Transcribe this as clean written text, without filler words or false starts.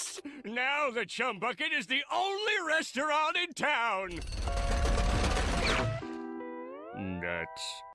Yes! Now the Chum Bucket is the only restaurant in town! Nuts.